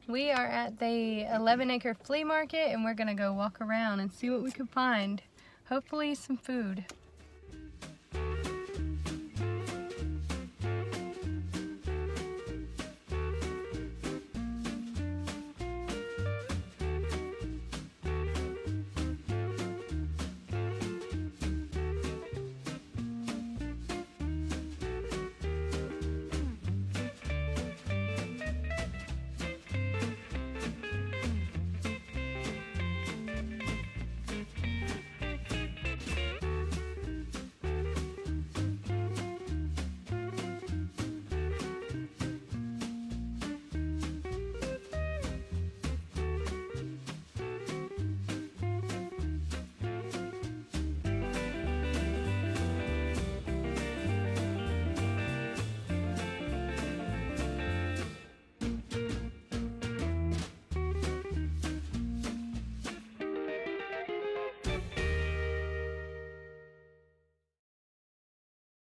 We are at the 11-acre flea market and we're gonna go walk around and see what we can find. Hopefully some food.